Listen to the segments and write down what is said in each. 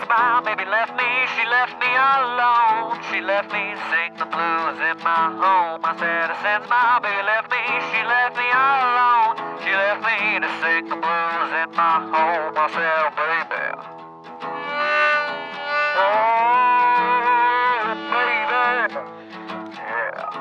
my baby left me, she left me alone. She left me to sing the blues in my home. I said, since my baby left me, she left me alone. She left me to sing the blues in my home. I said, oh, baby. Oh, baby. Yeah.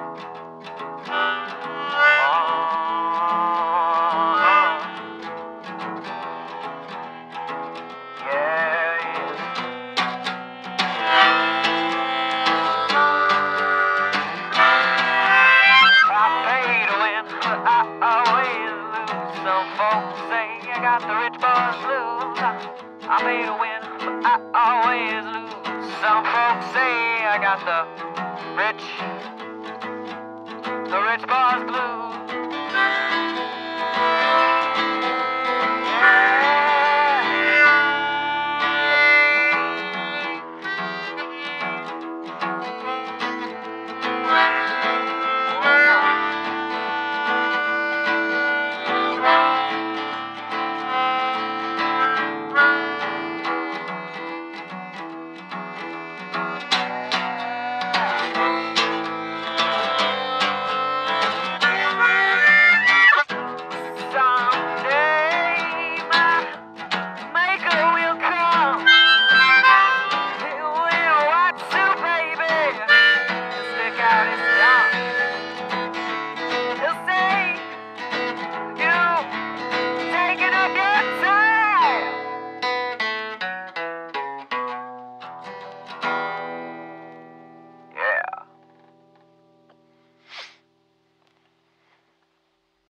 Some folks say I got the rich boys blues. I pay to win, but I always lose. Some folks say I got the rich boys blues.